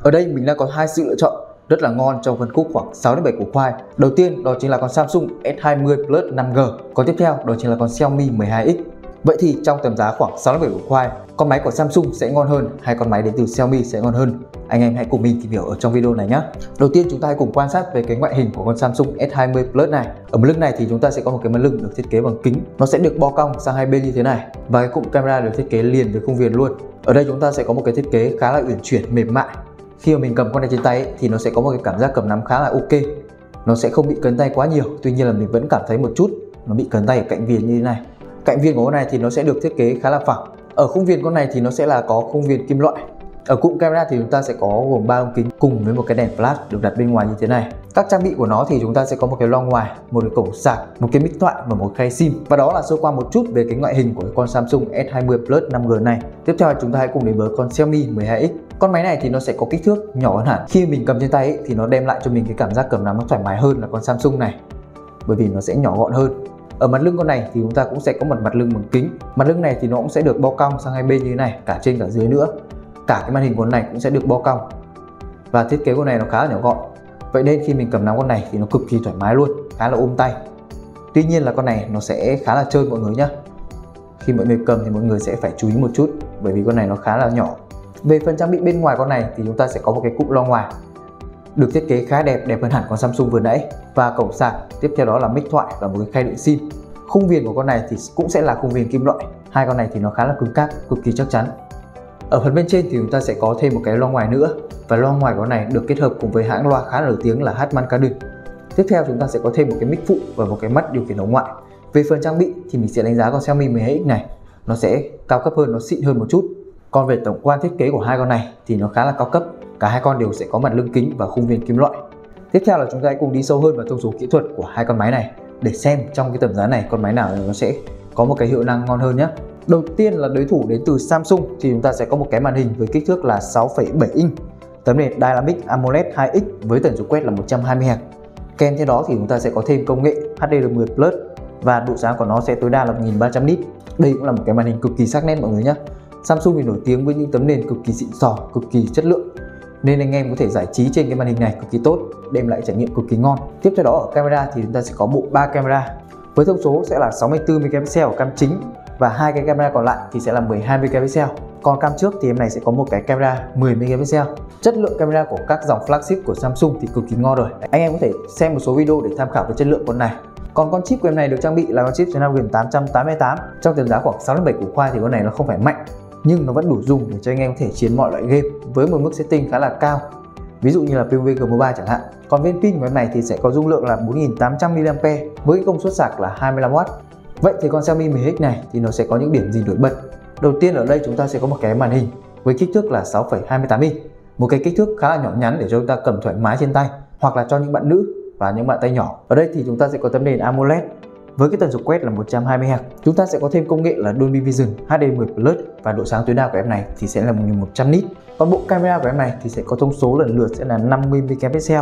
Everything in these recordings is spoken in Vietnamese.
Ở đây mình đã có hai sự lựa chọn rất là ngon trong phân khúc khoảng 6 đến 7 củ khoai. Đầu tiên đó chính là con Samsung S20 Plus 5G. Còn tiếp theo đó chính là con Xiaomi 12X. Vậy thì trong tầm giá khoảng 6 đến 7 củ khoai, con máy của Samsung sẽ ngon hơn hay con máy đến từ Xiaomi sẽ ngon hơn? Anh em hãy cùng mình tìm hiểu ở trong video này nhé. Đầu tiên chúng ta hãy cùng quan sát về cái ngoại hình của con Samsung S20 Plus này. Ở mặt lưng này thì chúng ta sẽ có một cái mặt lưng được thiết kế bằng kính. Nó sẽ được bo cong sang hai bên như thế này. Và cái cụm camera được thiết kế liền với khung viền luôn. Ở đây chúng ta sẽ có một cái thiết kế khá là uyển chuyển, mềm mại. Khi mà mình cầm con này trên tay thì nó sẽ có một cái cảm giác cầm nắm khá là ok. Nó sẽ không bị cấn tay quá nhiều, tuy nhiên là mình vẫn cảm thấy một chút nó bị cấn tay ở cạnh viền như thế này. Cạnh viền của con này thì nó sẽ được thiết kế khá là phẳng. Ở khung viền con này thì nó sẽ là có khung viền kim loại. Ở cụm camera thì chúng ta sẽ có gồm 3 ống kính cùng với một cái đèn flash được đặt bên ngoài như thế này. Các trang bị của nó thì chúng ta sẽ có một cái loa ngoài, một cái cổng sạc, một cái mic thoại và một khay sim. Và đó là sơ qua một chút về cái ngoại hình của con Samsung S20 Plus 5G này. Tiếp theo chúng ta hãy cùng đến với con Xiaomi 12X. Con máy này thì nó sẽ có kích thước nhỏ hơn hẳn. Khi mình cầm trên tay ấy, thì nó đem lại cho mình cái cảm giác cầm nắm nó thoải mái hơn là con Samsung này, bởi vì nó sẽ nhỏ gọn hơn. Ở mặt lưng con này thì chúng ta cũng sẽ có một mặt lưng bằng kính. Mặt lưng này thì nó cũng sẽ được bo cong sang hai bên như thế này, cả trên cả dưới nữa. Cả cái màn hình con này cũng sẽ được bo cong. Và thiết kế con này nó khá là nhỏ gọn. Vậy nên khi mình cầm nắm con này thì nó cực kỳ thoải mái luôn, khá là ôm tay. Tuy nhiên là con này nó sẽ khá là trơn mọi người nhé. Khi mọi người cầm thì mọi người sẽ phải chú ý một chút, bởi vì con này nó khá là nhỏ. Về phần trang bị bên ngoài con này thì chúng ta sẽ có một cái cụm loa ngoài được thiết kế khá đẹp, đẹp hơn hẳn con Samsung vừa nãy, và cổng sạc, tiếp theo đó là mic thoại và một cái khay đựng sim. Khung viền của con này thì cũng sẽ là khung viền kim loại. Hai con này thì nó khá là cứng cáp, cực kỳ chắc chắn. Ở phần bên trên thì chúng ta sẽ có thêm một cái loa ngoài nữa, và loa ngoài của con này được kết hợp cùng với hãng loa khá là nổi tiếng là Harman Kardon. Tiếp theo chúng ta sẽ có thêm một cái mic phụ và một cái mắt điều khiển ống ngoại. Về phần trang bị thì mình sẽ đánh giá con Xiaomi 12X này nó sẽ cao cấp hơn, nó xịn hơn một chút. Còn về tổng quan thiết kế của hai con này thì nó khá là cao cấp. Cả hai con đều sẽ có mặt lưng kính và khung viền kim loại. Tiếp theo là chúng ta hãy cùng đi sâu hơn vào thông số kỹ thuật của hai con máy này để xem trong cái tầm giá này con máy nào nó sẽ có một cái hiệu năng ngon hơn nhé. Đầu tiên là đối thủ đến từ Samsung thì chúng ta sẽ có một cái màn hình với kích thước là 6,7 inch, tấm nền Dynamic AMOLED 2X với tần số quét là 120 Hz. Kèm theo đó thì chúng ta sẽ có thêm công nghệ HDR10 Plus và độ sáng của nó sẽ tối đa là 1300 nit. Đây cũng là một cái màn hình cực kỳ sắc nét mọi người nhé. Samsung thì nổi tiếng với những tấm nền cực kỳ xịn sò, cực kỳ chất lượng, nên anh em có thể giải trí trên cái màn hình này cực kỳ tốt, đem lại trải nghiệm cực kỳ ngon. Tiếp theo đó ở camera thì chúng ta sẽ có bộ 3 camera với thông số sẽ là 64 megapixel ở cam chính, và hai cái camera còn lại thì sẽ là 12 megapixel. Còn cam trước thì em này sẽ có một cái camera 10 megapixel. Chất lượng camera của các dòng flagship của Samsung thì cực kỳ ngon rồi. Anh em có thể xem một số video để tham khảo về chất lượng con này. Còn con chip của em này được trang bị là con chip Snapdragon 888. Trong tầm giá khoảng 6 đến 7 củ khoai thì con này nó không phải mạnh, nhưng nó vẫn đủ dùng để cho anh em có thể chiến mọi loại game với một mức setting khá là cao, ví dụ như là PUBG Mobile chẳng hạn. Còn viên pin của em này thì sẽ có dung lượng là 4800 mAh với công suất sạc là 25W. Vậy thì con Xiaomi 12X này thì nó sẽ có những điểm gì nổi bật? Đầu tiên ở đây chúng ta sẽ có một cái màn hình với kích thước là 6,28 inch, một cái kích thước khá là nhỏ nhắn để cho chúng ta cầm thoải mái trên tay, hoặc là cho những bạn nữ và những bạn tay nhỏ. Ở đây thì chúng ta sẽ có tấm nền AMOLED với cái tần số quét là 120 Hz. Chúng ta sẽ có thêm công nghệ là Dolby Vision HD10 Plus và độ sáng tối đa của em này thì sẽ là 1100 nit. Còn bộ camera của em này thì sẽ có thông số lần lượt sẽ là 50 megapixel,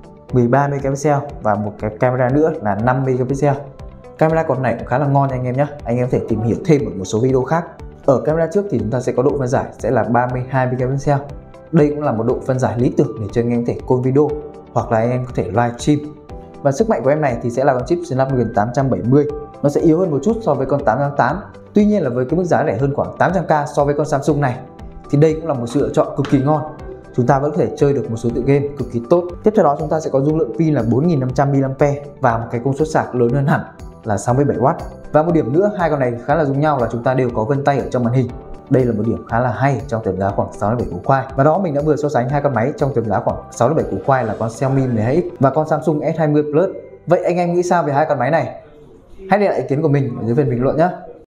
13 megapixel và một cái camera nữa là 5 megapixel. Camera con này cũng khá là ngon anh em nhé. Anh em có thể tìm hiểu thêm ở một số video khác. Ở camera trước thì chúng ta sẽ có độ phân giải sẽ là 32 megapixel. Đây cũng là một độ phân giải lý tưởng để cho anh em có thể call video hoặc là anh em có thể live stream. Và sức mạnh của em này thì sẽ là con chip Snapdragon 870. Nó sẽ yếu hơn một chút so với con 888. Tuy nhiên là với cái mức giá rẻ hơn khoảng 800k so với con Samsung này thì đây cũng là một sự lựa chọn cực kỳ ngon. Chúng ta vẫn có thể chơi được một số tựa game cực kỳ tốt. Tiếp theo đó chúng ta sẽ có dung lượng pin là 4500 mAh và một cái công suất sạc lớn hơn hẳn là 67W. Và một điểm nữa, hai con này khá là giống nhau là chúng ta đều có vân tay ở trong màn hình. Đây là một điểm khá là hay trong tầm giá khoảng 6 đến 7 củ khoai. Và đó mình đã vừa so sánh hai con máy trong tầm giá khoảng 6 đến 7 củ khoai là con Xiaomi 12X và con Samsung S20 Plus. Vậy anh em nghĩ sao về hai con máy này? Hãy để lại ý kiến của mình ở dưới phần bình luận nhé.